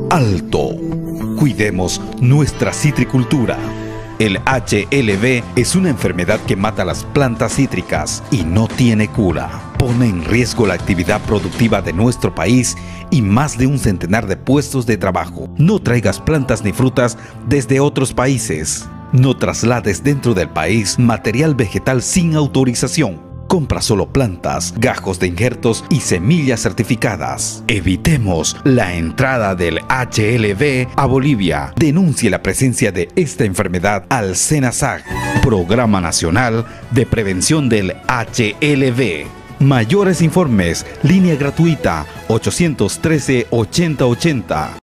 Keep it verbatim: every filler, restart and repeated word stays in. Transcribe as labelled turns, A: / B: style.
A: ¡Alto! Cuidemos nuestra citricultura. El H L V es una enfermedad que mata las plantas cítricas y no tiene cura. Pone en riesgo la actividad productiva de nuestro país y más de un centenar de puestos de trabajo. No traigas plantas ni frutas desde otros países. No traslades dentro del país material vegetal sin autorización. Compra solo plantas, gajos de injertos y semillas certificadas. Evitemos la entrada del H L V a Bolivia. Denuncie la presencia de esta enfermedad al SENASAC, Programa Nacional de Prevención del H L V. Mayores informes, línea gratuita ochocientos trece ochenta ochenta.